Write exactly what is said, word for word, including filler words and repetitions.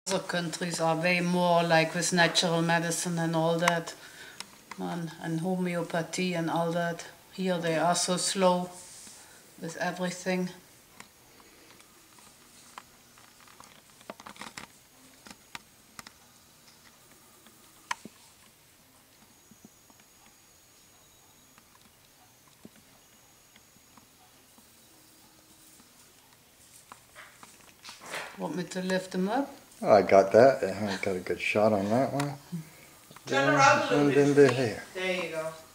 Other countries are way more like with natural medicine and all that, and, and homeopathy and all that. Here they are so slow with everything. Want me to lift them up? I got that. I got a good shot on that one. Turn around a little bit. Here. There you go.